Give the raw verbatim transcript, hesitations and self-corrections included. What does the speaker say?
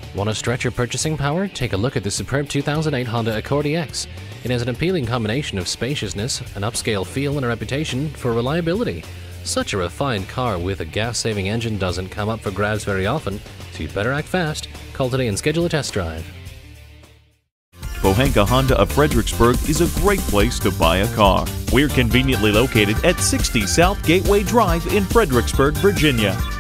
Want to stretch your purchasing power? Take a look at the superb two thousand eight Honda Accord E X. It has an appealing combination of spaciousness, an upscale feel, and a reputation for reliability. Such a refined car with a gas-saving engine doesn't come up for grabs very often, so you better act fast. Call today and schedule a test drive. Pohanka Honda of Fredericksburg is a great place to buy a car. We're conveniently located at sixty South Gateway Drive in Fredericksburg, Virginia.